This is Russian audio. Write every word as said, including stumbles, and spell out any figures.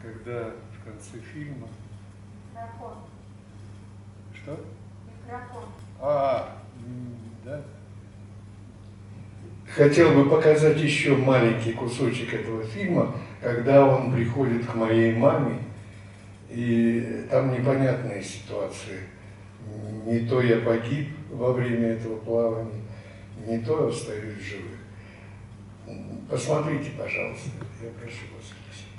когда в конце фильма... Микрофон. Что? Микрофон. А, да. Хотел бы показать еще маленький кусочек этого фильма, когда он приходит к моей маме, и там непонятные ситуации. Не то я погиб во время этого плавания, не то остаюсь живым. Посмотрите, пожалуйста, я прошу вас.